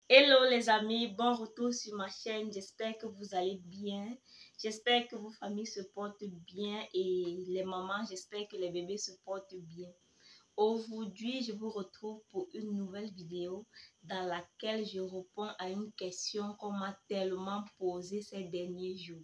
Hello les amis, bon retour sur ma chaîne, j'espère que vous allez bien, j'espère que vos familles se portent bien et les mamans, j'espère que les bébés se portent bien. Aujourd'hui, je vous retrouve pour une nouvelle vidéo dans laquelle je réponds à une question qu'on m'a tellement posée ces derniers jours.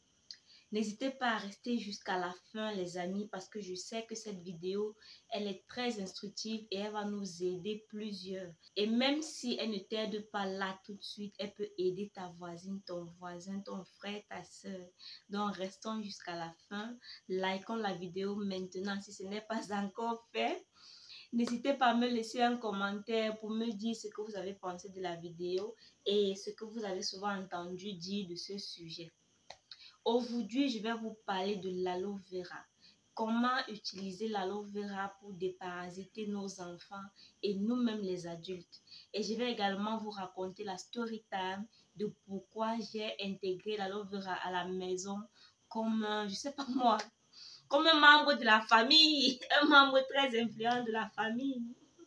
N'hésitez pas à rester jusqu'à la fin les amis parce que je sais que cette vidéo, elle est très instructive et elle va nous aider plusieurs. Et même si elle ne t'aide pas là tout de suite, elle peut aider ta voisine, ton voisin, ton frère, ta soeur. Donc restons jusqu'à la fin. Likons la vidéo maintenant si ce n'est pas encore fait. N'hésitez pas à me laisser un commentaire pour me dire ce que vous avez pensé de la vidéo et ce que vous avez souvent entendu dire de ce sujet. Aujourd'hui, je vais vous parler de l'aloe vera. Comment utiliser l'aloe vera pour déparasiter nos enfants et nous-mêmes les adultes. Et je vais également vous raconter la story time de pourquoi j'ai intégré l'aloe vera à la maison comme, je sais pas moi, comme un membre de la famille, un membre très influent de la famille.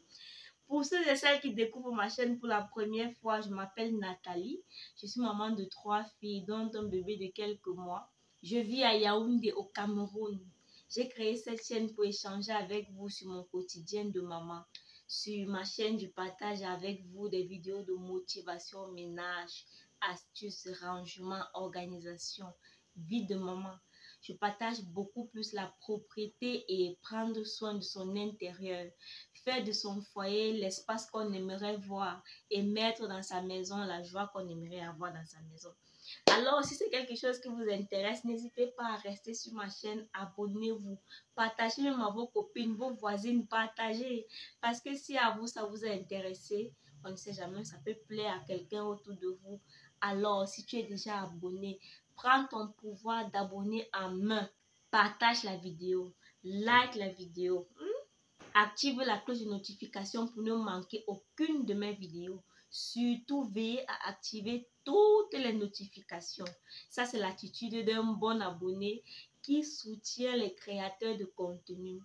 Pour ceux et celles qui découvrent ma chaîne pour la première fois, je m'appelle Nathalie. Je suis maman de 3 filles, dont un bébé de quelques mois. Je vis à Yaoundé, au Cameroun. J'ai créé cette chaîne pour échanger avec vous sur mon quotidien de maman. Sur ma chaîne, je partage avec vous des vidéos de motivation, ménage, astuces, rangement, organisation, vie de maman. Je partage beaucoup plus la propriété et prendre soin de son intérieur. Faire de son foyer l'espace qu'on aimerait voir et mettre dans sa maison la joie qu'on aimerait avoir dans sa maison. Alors, si c'est quelque chose qui vous intéresse, n'hésitez pas à rester sur ma chaîne, abonnez-vous, partagez même à vos copines, vos voisines, partagez. Parce que si à vous, ça vous a intéressé, on ne sait jamais, ça peut plaire à quelqu'un autour de vous. Alors, si tu es déjà abonné, prends ton pouvoir d'abonner en main, partage la vidéo, like la vidéo. Active la cloche de notification pour ne manquer aucune de mes vidéos. Surtout, veillez à activer toutes les notifications. Ça, c'est l'attitude d'un bon abonné qui soutient les créateurs de contenu.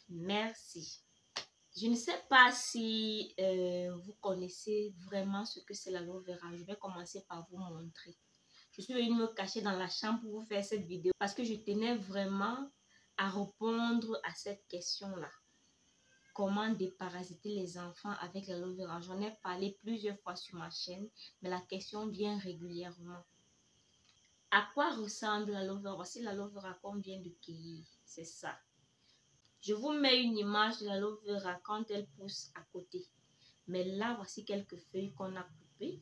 Merci. Je ne sais pas si vous connaissez vraiment ce que c'est l'aloe vera. Je vais commencer par vous montrer. Je suis venue me cacher dans la chambre pour vous faire cette vidéo parce que je tenais vraiment à répondre à cette question-là. Comment déparasiter les enfants avec l'aloe vera. J'en ai parlé plusieurs fois sur ma chaîne, mais la question vient régulièrement. À quoi ressemble l'aloe vera? Voici l'aloe vera qu'on vient de cueillir. C'est ça. Je vous mets une image de l'aloe vera quand elle pousse à côté. Mais là, voici quelques feuilles qu'on a coupées.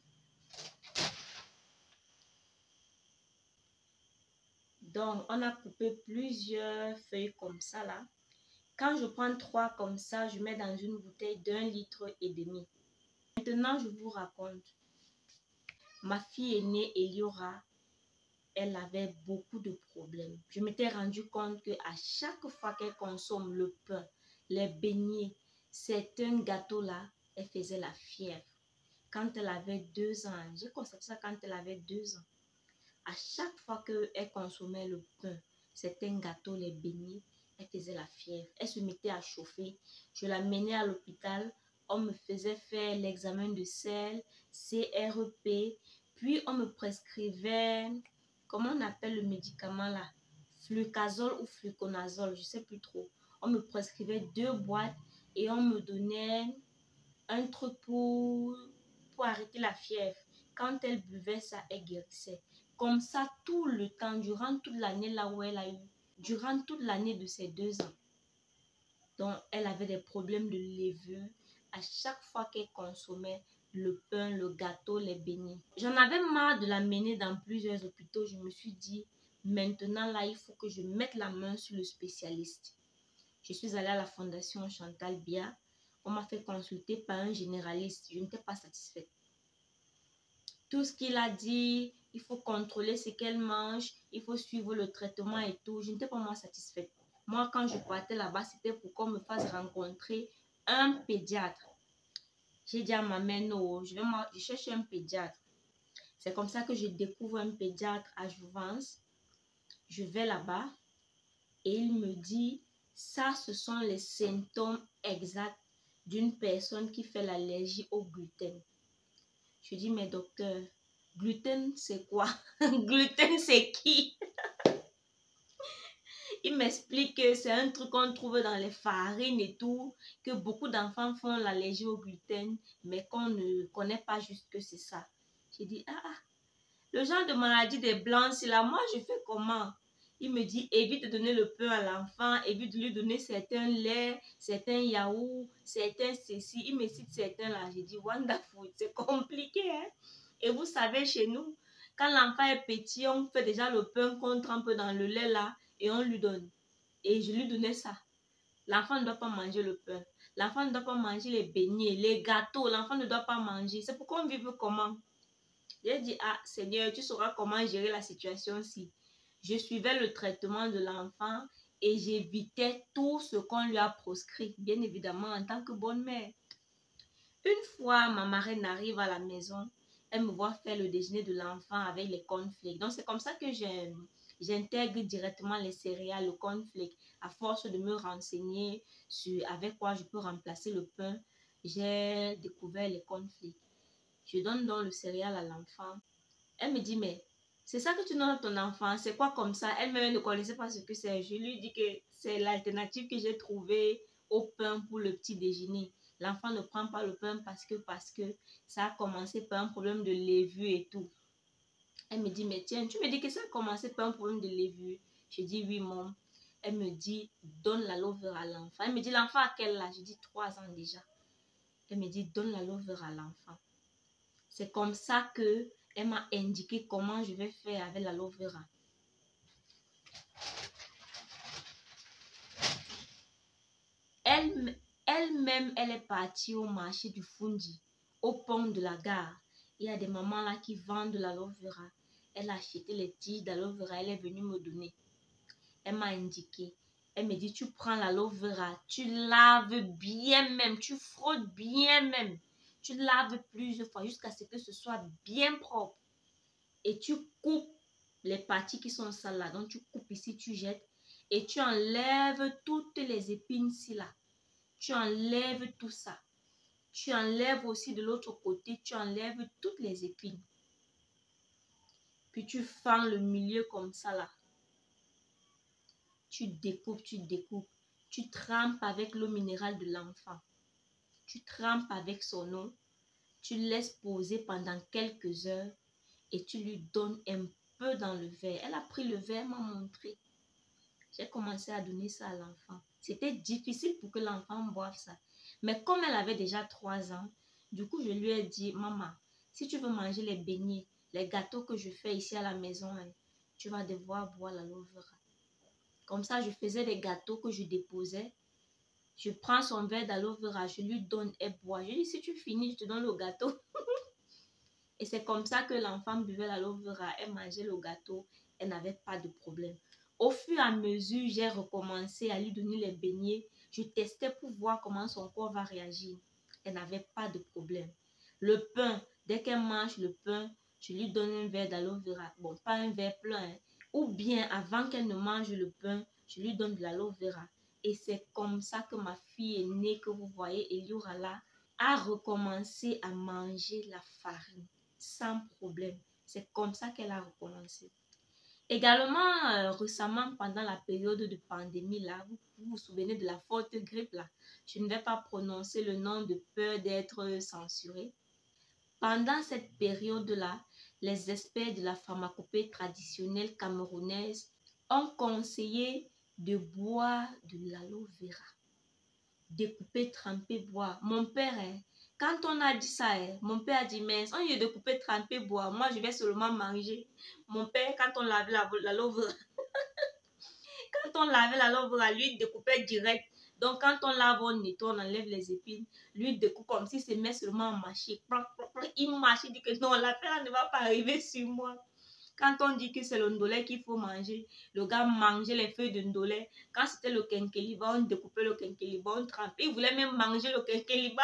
Donc, on a coupé plusieurs feuilles comme ça là. Quand je prends 3 comme ça, je mets dans une bouteille d'1,5 litre. Maintenant, je vous raconte. Ma fille aînée, Eliora, elle avait beaucoup de problèmes. Je m'étais rendu compte qu'à chaque fois qu'elle consomme le pain, les beignets, certains gâteaux-là, elle faisait la fièvre. Quand elle avait 2 ans, j'ai constaté ça quand elle avait 2 ans. À chaque fois qu'elle consommait le pain, certains gâteaux, les beignets, elle faisait la fièvre. Elle se mettait à chauffer. Je la menais à l'hôpital. On me faisait faire l'examen de sel, CRP. Puis on me prescrivait, comment on appelle le médicament là? Flucazole ou fluconazole, je ne sais plus trop. On me prescrivait 2 boîtes et on me donnait un truc pour arrêter la fièvre. Quand elle buvait ça, elle guérissait. Comme ça, tout le temps, durant toute l'année là où elle a eu, durant toute l'année de ses 2 ans. Donc, elle avait des problèmes de levure à chaque fois qu'elle consommait le pain, le gâteau, les beignets. J'en avais marre de la mener dans plusieurs hôpitaux. Je me suis dit, maintenant là, il faut que je mette la main sur le spécialiste. Je suis allée à la fondation Chantal Bia. On m'a fait consulter par un généraliste. Je n'étais pas satisfaite. Tout ce qu'il a dit, il faut contrôler ce qu'elle mange, il faut suivre le traitement et tout. Je n'étais pas moi satisfaite. Moi, quand je partais là-bas, c'était pour qu'on me fasse rencontrer un pédiatre. J'ai dit à ma mère, non, je cherche un pédiatre. C'est comme ça que je découvre un pédiatre à Jouvence. Je vais là-bas et il me dit, ça, ce sont les symptômes exacts d'une personne qui fait l'allergie au gluten. Je dis, mais docteur, gluten, c'est quoi? Gluten, c'est qui? Il m'explique que c'est un truc qu'on trouve dans les farines et tout, que beaucoup d'enfants font l'allergie au gluten, mais qu'on ne connaît pas juste que c'est ça. J'ai dit, le genre de maladie des blancs, c'est là, moi je fais comment? Il me dit, évite de donner le pain à l'enfant, évite de lui donner certains laits, certains yaourts, certains ceci. Il me cite certains là. J'ai dit, wonderful, c'est compliqué, hein? Et vous savez, chez nous, quand l'enfant est petit, on fait déjà le pain qu'on trempe dans le lait là et on lui donne. Et je lui donnais ça. L'enfant ne doit pas manger le pain. L'enfant ne doit pas manger les beignets, les gâteaux. L'enfant ne doit pas manger. C'est pourquoi on vit comment? J'ai dit, Seigneur, tu sauras comment gérer la situation-ci. Je suivais le traitement de l'enfant et j'évitais tout ce qu'on lui a proscrit, bien évidemment, en tant que bonne mère. Une fois, ma marraine arrive à la maison, elle me voit faire le déjeuner de l'enfant avec les cornflakes. Donc, c'est comme ça que j'intègre directement les céréales, le cornflake. À force de me renseigner sur avec quoi je peux remplacer le pain, j'ai découvert les cornflakes. Je donne donc le céréal à l'enfant. Elle me dit, mais c'est ça que tu donnes à ton enfant, c'est quoi comme ça? Elle-même ne connaissait pas ce que c'est. Je lui dis que c'est l'alternative que j'ai trouvée au pain pour le petit déjeuner. L'enfant ne prend pas le pain parce que ça a commencé par un problème de levure et tout. Elle me dit, mais tiens, tu me dis que ça a commencé par un problème de levure. Je dis, oui, maman. Elle me dit, donne l'aloe vera à l'enfant. Elle me dit, l'enfant à quel âge? Je dis, 3 ans déjà. Elle me dit, donne l'aloe vera à l'enfant. C'est comme ça que elle m'a indiqué comment je vais faire avec l'aloe vera. Elle-même, elle est partie au marché du Fundi, au pont de la gare. Il y a des mamans là qui vendent de l'aloe vera. Elle a acheté les tiges d'aloe vera, elle est venue me donner. Elle m'a indiqué. Elle me dit, tu prends l'aloe vera, tu laves bien même, tu frottes bien même. Tu laves plusieurs fois jusqu'à ce que ce soit bien propre. Et tu coupes les parties qui sont sales là. Donc, tu coupes ici, tu jettes. Et tu enlèves toutes les épines ici là. Tu enlèves tout ça. Tu enlèves aussi de l'autre côté, tu enlèves toutes les épines. Puis tu fends le milieu comme ça là. Tu découpes, tu découpes. Tu trempes avec l'eau minérale de l'enfant. Tu trempes avec son eau. Tu laisses poser pendant quelques heures et tu lui donnes un peu dans le verre. Elle a pris le verre, m'a montré. J'ai commencé à donner ça à l'enfant. C'était difficile pour que l'enfant boive ça. Mais comme elle avait déjà 3 ans, du coup, je lui ai dit, maman, si tu veux manger les beignets, les gâteaux que je fais ici à la maison, tu vas devoir boire l'aloe vera. Comme ça, je faisais des gâteaux que je déposais. Je prends son verre d'aloe vera, je lui donne, elle boit. Je lui dis, si tu finis, je te donne le gâteau. Et c'est comme ça que l'enfant buvait l'aloe vera. Elle mangeait le gâteau. Elle n'avait pas de problème. Au fur et à mesure, j'ai recommencé à lui donner les beignets. Je testais pour voir comment son corps va réagir. Elle n'avait pas de problème. Le pain, dès qu'elle mange le pain, je lui donne un verre d'aloe vera. Bon, pas un verre plein. Ou bien, avant qu'elle ne mange le pain, je lui donne de l'aloe vera. Et c'est comme ça que ma fille est née, que vous voyez, Eliora là, a recommencé à manger la farine sans problème. C'est comme ça qu'elle a recommencé. Également, récemment, pendant la période de pandémie, là, vous vous souvenez de la forte grippe, là. Je ne vais pas prononcer le nom de peur d'être censurée. Pendant cette période-là, les experts de la pharmacopée traditionnelle camerounaise ont conseillé de boire de l'aloe vera. Découper, tremper, boire. Mon père, quand on a dit ça, mon père a dit, mais on dit découper, tremper, boire. Moi, je vais seulement manger. Mon père, quand on lavait l'aloe vera, quand on lavait l'aloe vera, lui, découpait direct. Donc, quand on lave, on nettoie, on enlève les épines. Lui, découpe comme si se met seulement à mâcher. Il mâche, il dit que non, l'affaire ne va pas arriver sur moi. Quand on dit que c'est le ndolé qu'il faut manger, le gars mangeait les feuilles de ndolé. Quand c'était le kenkeliba, on découpait le kenkeliba, on trempait. Il voulait même manger le kenkeliba.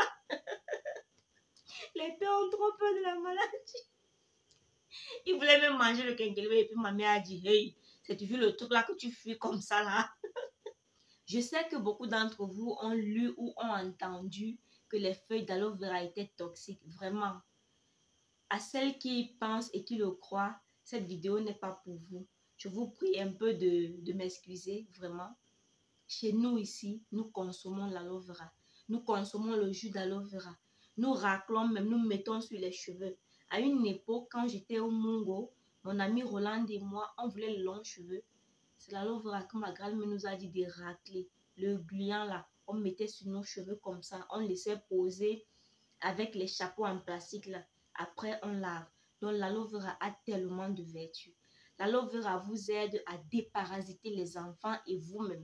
Les pères ont trop peur de la maladie. Il voulait même manger le kenkeliba et puis ma mère a dit, hey, c'est toujours le truc là que tu fuis comme ça là. Je sais que beaucoup d'entre vous ont lu ou ont entendu que les feuilles d'aloe vera étaient toxiques. Vraiment. À celles qui pensent et qui le croient, cette vidéo n'est pas pour vous. Je vous prie un peu de m'excuser, vraiment. Chez nous ici, nous consommons l'aloe vera. Nous consommons le jus d'aloe vera. Nous raclons même, nous mettons sur les cheveux. À une époque, quand j'étais au Mungo, mon ami Roland et moi, on voulait les longs cheveux. C'est l'aloe vera que ma grand-mère nous a dit de racler. Le gluant là, on mettait sur nos cheveux comme ça. On laissait poser avec les chapeaux en plastique là. Après, on lave. Donc, l'aloe vera a tellement de vertus. L'aloe vera vous aide à déparasiter les enfants et vous-même.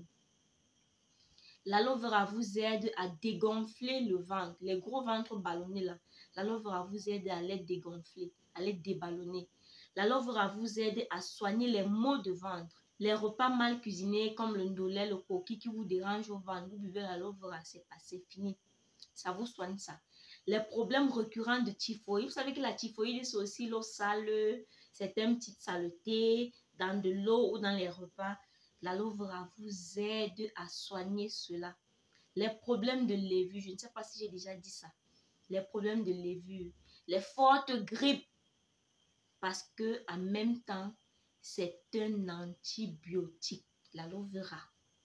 L'aloe vera vous aide à dégonfler le ventre. Les gros ventres ballonnés là. L'aloe vera vous aide à les dégonfler, à les déballonner. L'aloe vera vous aide à soigner les maux de ventre. Les repas mal cuisinés comme le ndolé, le coquille qui vous dérange au ventre, vous buvez l'aloe vera, c'est passé, fini. Ça vous soigne ça. Les problèmes récurrents de typhoïde. Vous savez que la typhoïde, c'est aussi l'eau sale, certaines petites saletés dans de l'eau ou dans les repas. L'aloe vera vous aide à soigner cela. Les problèmes de levure, je ne sais pas si j'ai déjà dit ça. Les problèmes de levure, les fortes grippes. Parce que en même temps, c'est un antibiotique, l'aloe vera.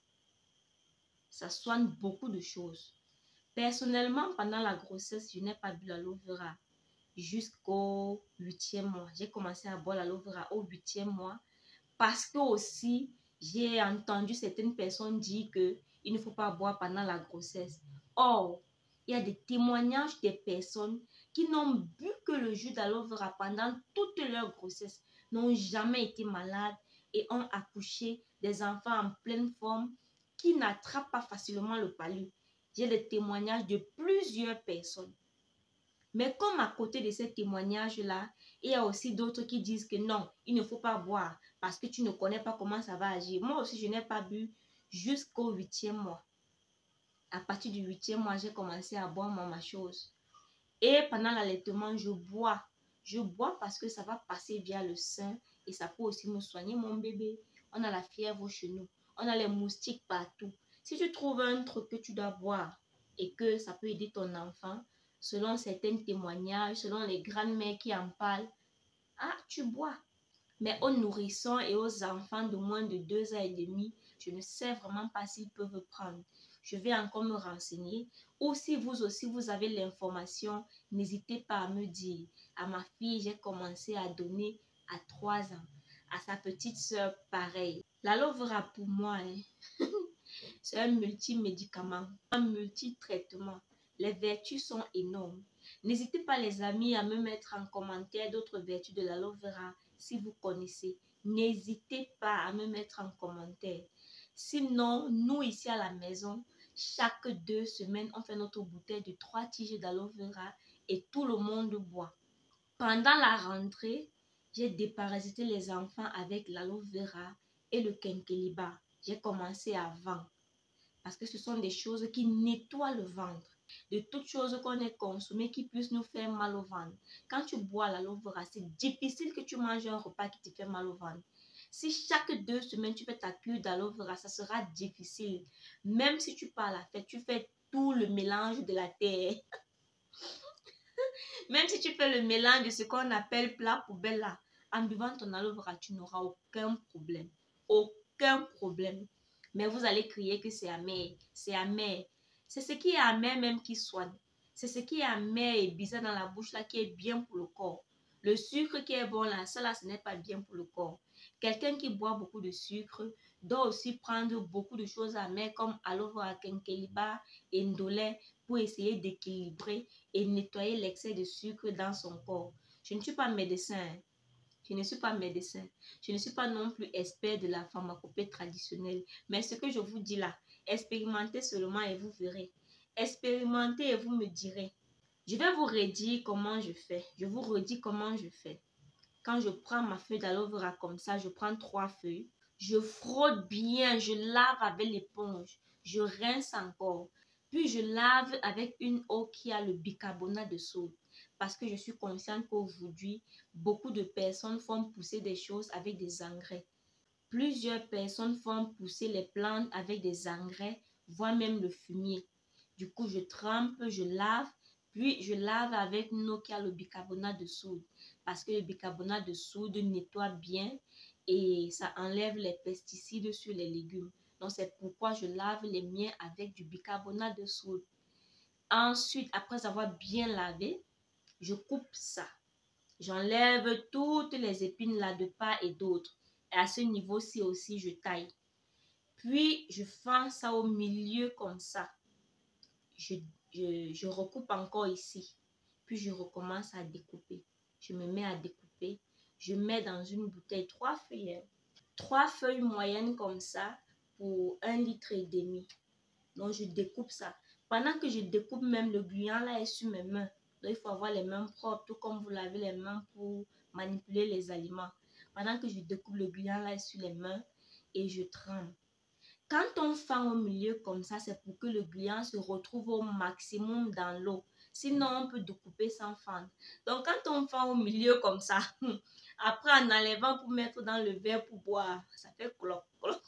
Ça soigne beaucoup de choses. Personnellement, pendant la grossesse, je n'ai pas bu l'aloe vera jusqu'au 8e mois. J'ai commencé à boire l'aloe vera au 8e mois parce que aussi, j'ai entendu certaines personnes dire qu'il ne faut pas boire pendant la grossesse. Or, il y a des témoignages des personnes qui n'ont bu que le jus d'aloe vera pendant toute leur grossesse, n'ont jamais été malades et ont accouché des enfants en pleine forme qui n'attrapent pas facilement le palu. J'ai des témoignages de plusieurs personnes. Mais comme à côté de ces témoignages-là, il y a aussi d'autres qui disent que non, il ne faut pas boire parce que tu ne connais pas comment ça va agir. Moi aussi, je n'ai pas bu jusqu'au 8e mois. À partir du 8e mois, j'ai commencé à boire ma chose. Et pendant l'allaitement, je bois. Je bois parce que ça va passer via le sein et ça peut aussi me soigner mon bébé. On a la fièvre chez nous. On a les moustiques partout. Si tu trouves un truc que tu dois boire et que ça peut aider ton enfant, selon certains témoignages, selon les grandes-mères qui en parlent, ah, tu bois. Mais aux nourrissons et aux enfants de moins de 2 ans et demi, je ne sais vraiment pas s'ils peuvent prendre. Je vais encore me renseigner. Ou si vous aussi, vous avez l'information, n'hésitez pas à me dire. À ma fille, j'ai commencé à donner à 3 ans. À sa petite soeur, pareil. L'aloe vera pour moi, c'est un multimédicament, un multitraitement. Les vertus sont énormes. N'hésitez pas les amis à me mettre en commentaire d'autres vertus de l'aloe vera si vous connaissez. N'hésitez pas à me mettre en commentaire. Sinon, nous ici à la maison, chaque 2 semaines, on fait notre bouteille de 3 tiges d'aloe vera et tout le monde boit. Pendant la rentrée, j'ai déparasité les enfants avec l'aloe vera et le quinqueliba. J'ai commencé avant. Parce que ce sont des choses qui nettoient le ventre. De toutes choses qu'on ait consommées qui puissent nous faire mal au ventre. Quand tu bois l'aloe vera, c'est difficile que tu manges un repas qui te fait mal au ventre. Si chaque 2 semaines tu fais ta cure d'aloe vera, ça sera difficile. Même si tu pars à la fête, tu fais tout le mélange de la terre. Même si tu fais le mélange de ce qu'on appelle plat poubelle là, en buvant ton aloe vera, tu n'auras aucun problème. Aucun problème. Mais vous allez crier que c'est amer. C'est amer. C'est ce qui est amer même qui soigne. C'est ce qui est amer et bizarre dans la bouche là qui est bien pour le corps. Le sucre qui est bon là, ça là, ce n'est pas bien pour le corps. Quelqu'un qui boit beaucoup de sucre doit aussi prendre beaucoup de choses amères comme aloe vera, quinqueliba et ndolé pour essayer d'équilibrer et nettoyer l'excès de sucre dans son corps. Je ne suis pas médecin. Je ne suis pas médecin. Je ne suis pas non plus expert de la pharmacopée traditionnelle. Mais ce que je vous dis là, expérimentez seulement et vous verrez. Expérimentez et vous me direz. Je vais vous redire comment je fais. Je vous redis comment je fais. Quand je prends ma feuille d'aloe vera comme ça, je prends 3 feuilles. Je frotte bien, je lave avec l'éponge. Je rince encore. Puis je lave avec une eau qui a le bicarbonate de soude. Parce que je suis consciente qu'aujourd'hui, beaucoup de personnes font pousser des choses avec des engrais. Plusieurs personnes font pousser les plantes avec des engrais, voire même le fumier. Du coup, je trempe, je lave, Puis, je lave avec une eau qui a le bicarbonate de soude. Parce que le bicarbonate de soude nettoie bien et ça enlève les pesticides sur les légumes. Donc, c'est pourquoi je lave les miens avec du bicarbonate de soude. Ensuite, après avoir bien lavé, je coupe ça. J'enlève toutes les épines là de part et d'autre. Et à ce niveau-ci aussi, je taille. Puis, je fends ça au milieu comme ça. Je recoupe encore ici. Puis, je recommence à découper. Je me mets à découper. Je mets dans une bouteille 3 feuilles. 3 feuilles moyennes comme ça pour 1,5 litre. Donc, je découpe ça. Pendant que je découpe, même le gluant là est sur mes mains. Donc, il faut avoir les mains propres, tout comme vous lavez les mains pour manipuler les aliments. Pendant que je découpe, le gluant là est sur les mains et je trempe. Quand on fend au milieu comme ça, c'est pour que le gluant se retrouve au maximum dans l'eau. Sinon, on peut découper sans fendre. Donc, quand on fend au milieu comme ça, après en enlevant pour mettre dans le verre pour boire, ça fait cloc, cloc.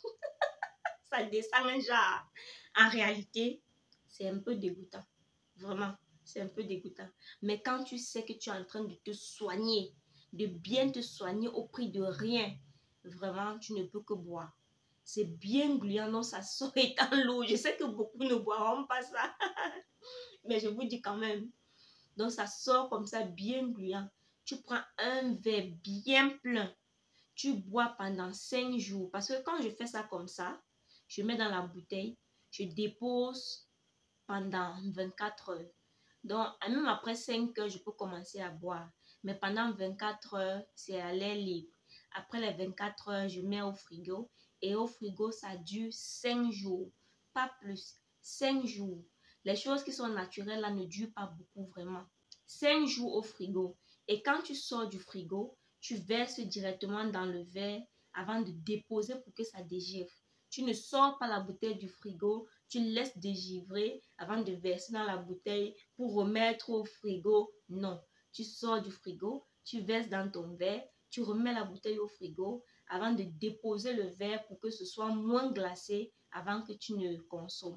Ça descend genre. En réalité, c'est un peu dégoûtant. Vraiment, c'est un peu dégoûtant. Mais quand tu sais que tu es en train de te soigner, de bien te soigner au prix de rien, vraiment, tu ne peux que boire. C'est bien gluant, non, ça sort étant l'eau. Je sais que beaucoup ne boiront pas ça. Mais je vous dis quand même. Donc, ça sort comme ça, bien gluant. Tu prends un verre bien plein. Tu bois pendant 5 jours. Parce que quand je fais ça comme ça, je mets dans la bouteille, je dépose pendant 24 heures. Donc, même après 5 heures, je peux commencer à boire. Mais pendant 24 heures, c'est à l'air libre. Après les 24 heures, je mets au frigo. Et au frigo, ça dure 5 jours. Pas plus. 5 jours. Les choses qui sont naturelles, là, ne durent pas beaucoup vraiment. 5 jours au frigo. Et quand tu sors du frigo, tu verses directement dans le verre avant de déposer pour que ça dégivre. Tu ne sors pas la bouteille du frigo, tu laisses dégivrer avant de verser dans la bouteille pour remettre au frigo. Non, tu sors du frigo, tu verses dans ton verre, tu remets la bouteille au frigo avant de déposer le verre pour que ce soit moins glacé avant que tu ne consommes.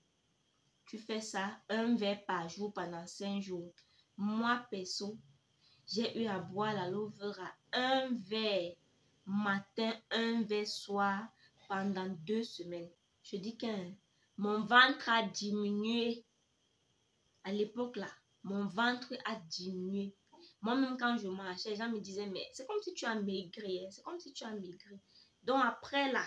Tu fais ça un verre par jour pendant 5 jours. Moi, perso, j'ai eu à boire l'aloe vera un verre matin, un verre soir pendant 2 semaines. Je dis que mon ventre a diminué. À l'époque là, mon ventre a diminué. Moi-même, quand je marchais, les gens me disaient, mais c'est comme si tu as maigri. C'est comme si tu as maigri. Donc après là,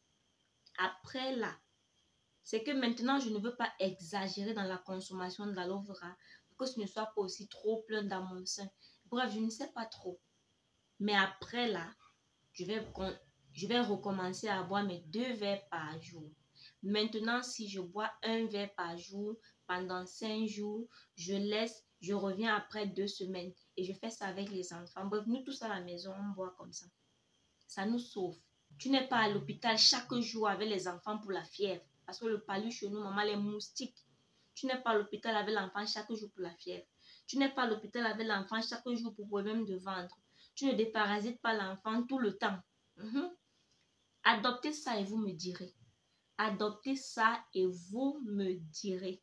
c'est que maintenant, je ne veux pas exagérer dans la consommation de l'aloe vera pour que ce ne soit pas aussi trop plein dans mon sein. Bref, je ne sais pas trop. Mais après là, je vais recommencer à boire mes 2 verres par jour. Maintenant, si je bois un verre par jour pendant 5 jours, je reviens après 2 semaines et je fais ça avec les enfants. Bref, nous tous à la maison, on boit comme ça. Ça nous sauve. Tu n'es pas à l'hôpital chaque jour avec les enfants pour la fièvre. Parce que le palu chez nous, maman, les moustiques. Tu n'es pas à l'hôpital avec l'enfant chaque jour pour la fièvre. Tu n'es pas à l'hôpital avec l'enfant chaque jour pour problème de ventre. Tu ne déparasites pas l'enfant tout le temps. Adoptez ça et vous me direz. Adoptez ça et vous me direz.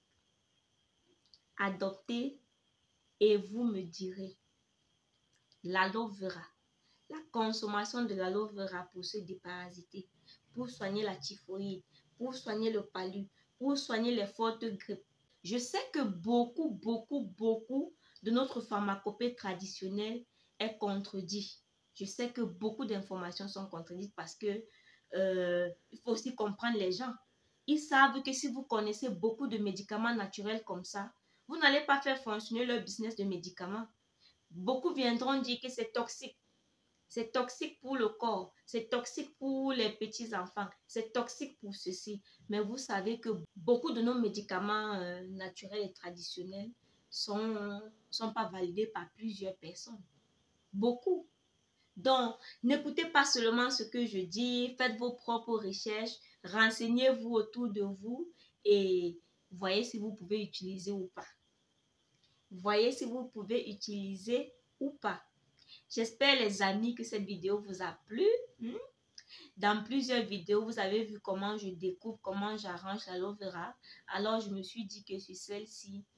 Adoptez et vous me direz. L'aloe vera. La consommation de l'aloe vera pour se déparasiter, pour soigner la typhoïde, pour soigner le palu, pour soigner les fortes grippes. Je sais que beaucoup de notre pharmacopée traditionnelle est contredit. Je sais que beaucoup d'informations sont contredites parce que il faut aussi comprendre les gens. Ils savent que si vous connaissez beaucoup de médicaments naturels comme ça, vous n'allez pas faire fonctionner leur business de médicaments. Beaucoup viendront dire que c'est toxique. C'est toxique pour le corps, c'est toxique pour les petits-enfants, c'est toxique pour ceci. Mais vous savez que beaucoup de nos médicaments naturels et traditionnels sont pas validés par plusieurs personnes. Beaucoup. Donc, n'écoutez pas seulement ce que je dis, faites vos propres recherches, renseignez-vous autour de vous et voyez si vous pouvez utiliser ou pas. Voyez si vous pouvez utiliser ou pas. J'espère les amis que cette vidéo vous a plu. Dans plusieurs vidéos, vous avez vu comment je découpe, comment j'arrange l'aloe vera. Alors, je me suis dit que sur celle-ci,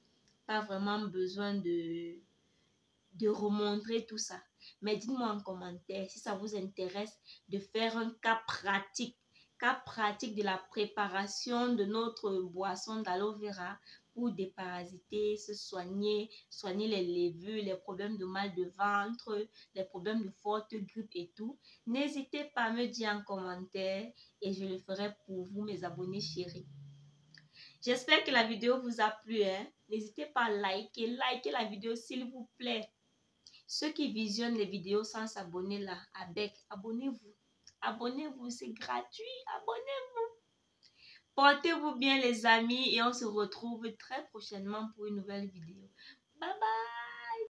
pas vraiment besoin de remontrer tout ça. Mais dites-moi en commentaire si ça vous intéresse de faire un cas pratique de la préparation de notre boisson d'aloe vera pour déparasiter, se soigner les levures, les problèmes de mal de ventre, les problèmes de forte grippe et tout. N'hésitez pas à me dire en commentaire et je le ferai pour vous, mes abonnés chéris. J'espère que la vidéo vous a plu. N'hésitez pas à liker la vidéo s'il vous plaît. Ceux qui visionnent les vidéos sans s'abonner là, abonnez-vous. Abonnez-vous, c'est gratuit. Abonnez-vous. Portez-vous bien les amis et on se retrouve très prochainement pour une nouvelle vidéo. Bye bye.